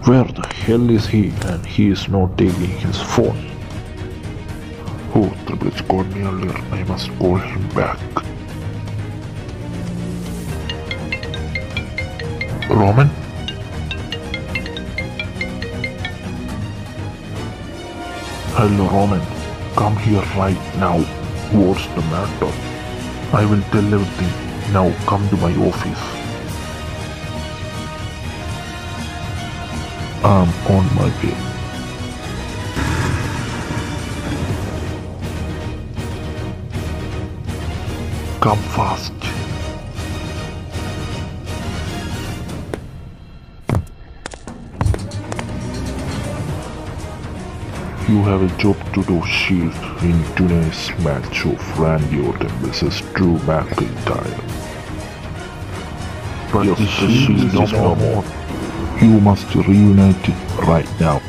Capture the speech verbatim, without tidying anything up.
Where the hell is he? And he is not taking his phone. Oh, Triple H called me earlier. I must call him back. Roman? Hello, Roman. Come here right now. What's the matter? I will tell everything. Now come to my office. I'm on my way. Come fast. You have a job to do, Shield, in today's match of Randy Orton versus Drew McIntyre. But yes, the Shield is no more. You must reunite it right now.